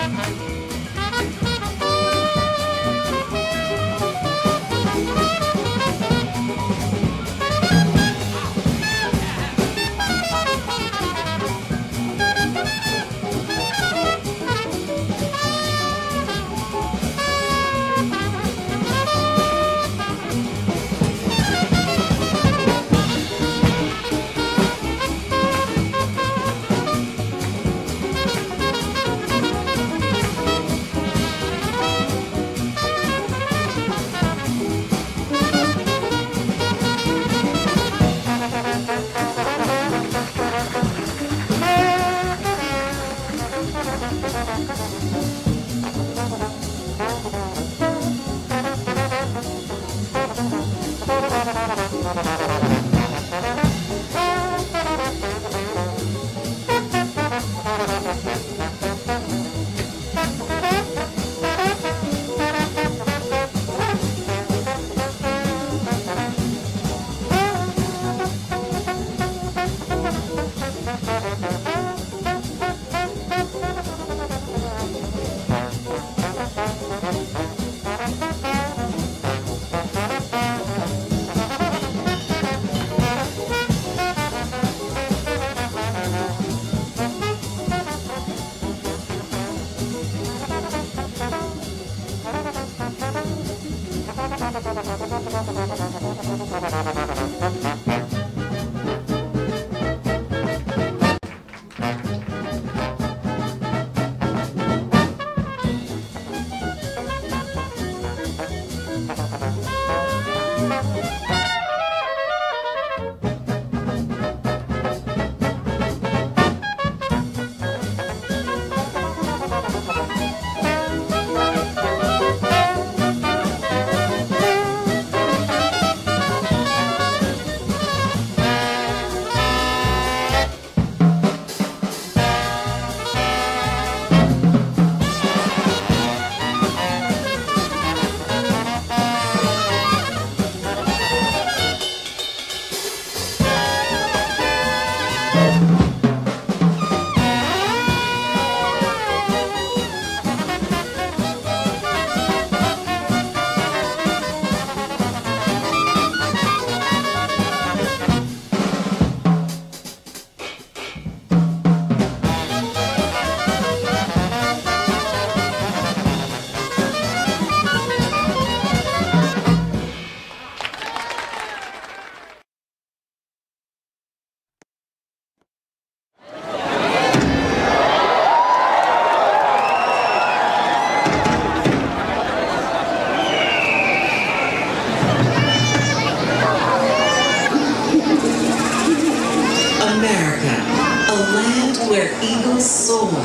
soar.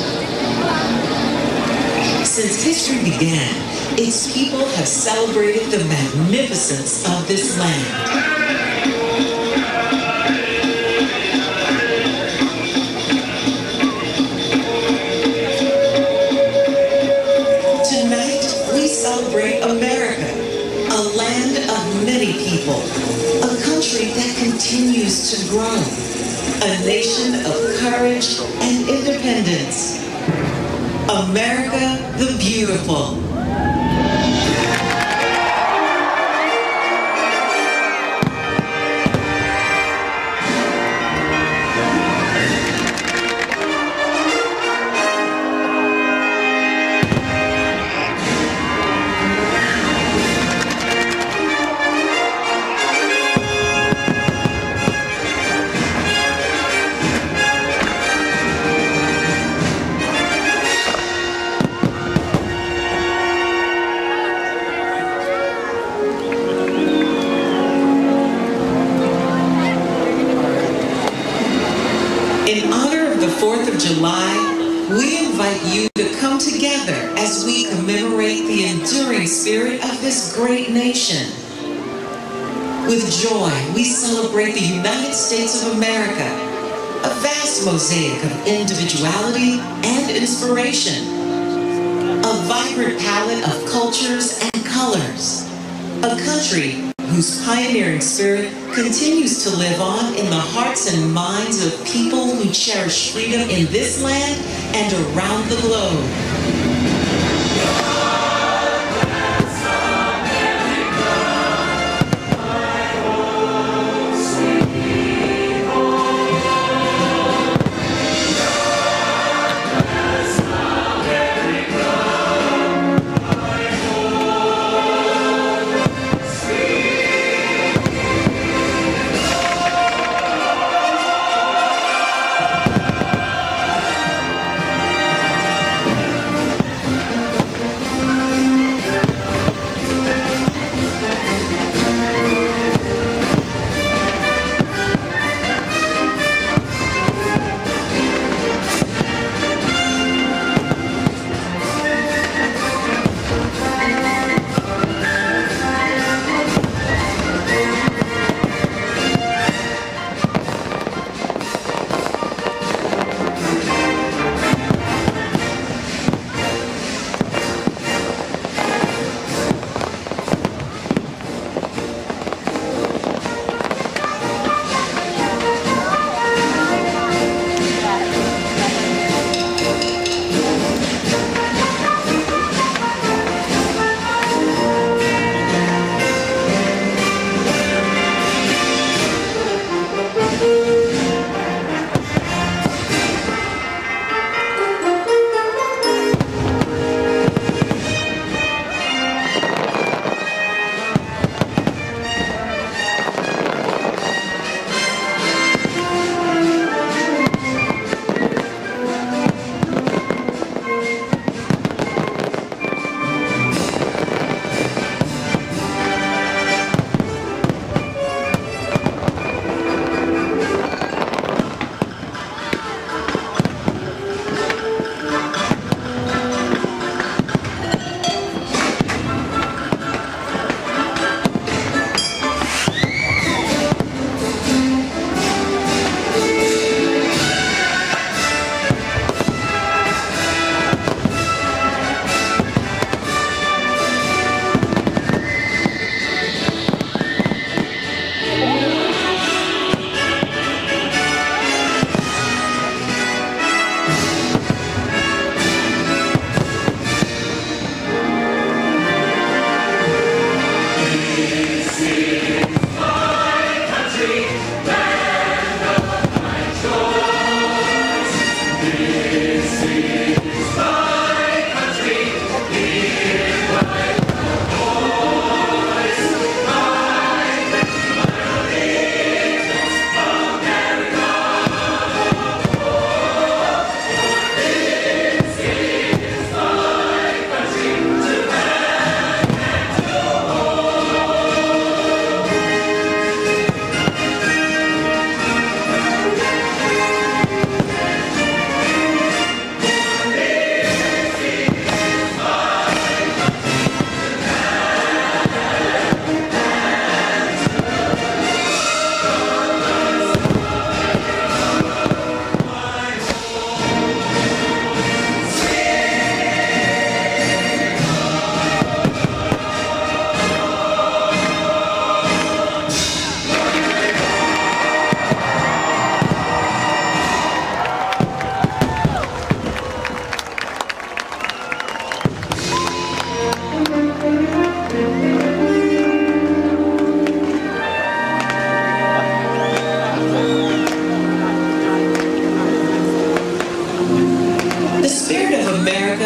Since history began, its people have celebrated the magnificence of this land. Celebrate America, a land of many people, a country that continues to grow, a nation of courage and independence. America the Beautiful. In honor of the 4th of July, we invite you to come together as we commemorate the enduring spirit of this great nation. With joy, we celebrate the United States of America, a vast mosaic of individuality and inspiration, a vibrant palette of cultures and colors, a country whose pioneering spirit continues to live on in the hearts and minds of people who cherish freedom in this land and around the globe.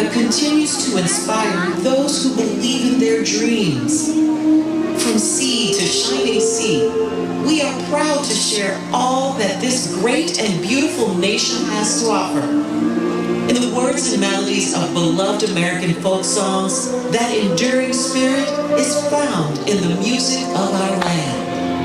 but continues to inspire those who believe in their dreams. From sea to shining sea, we are proud to share all that this great and beautiful nation has to offer. In the words and melodies of beloved American folk songs, that enduring spirit is found in the music of our land.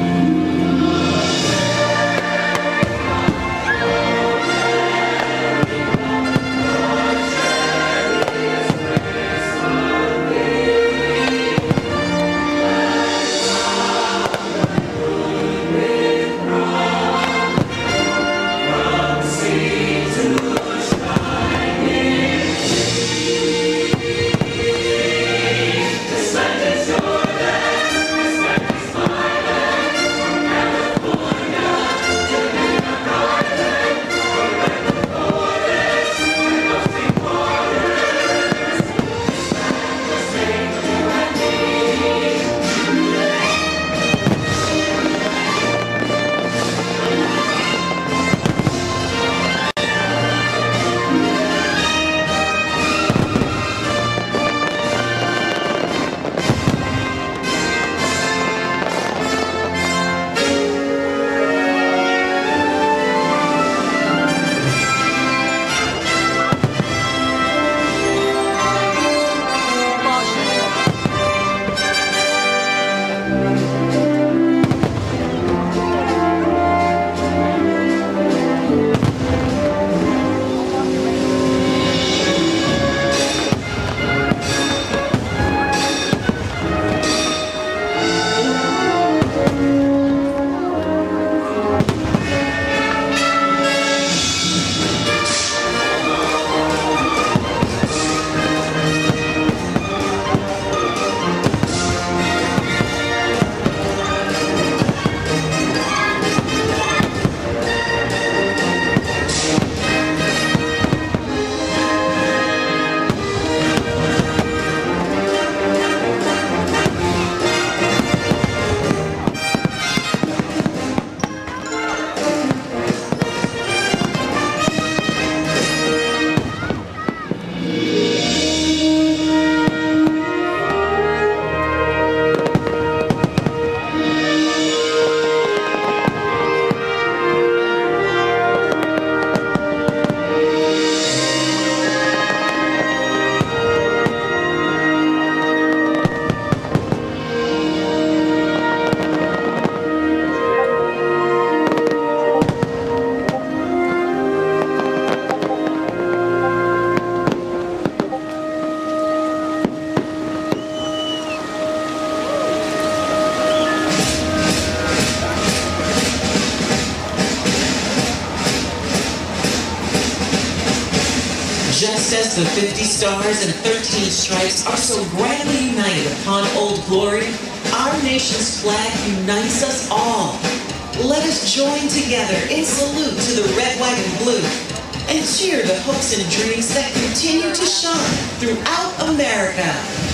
Just as the 50 stars and 13 stripes are so grandly united upon Old Glory, our nation's flag unites us all. Let us join together in salute to the red, white, and blue, and cheer the hopes and dreams that continue to shine throughout America.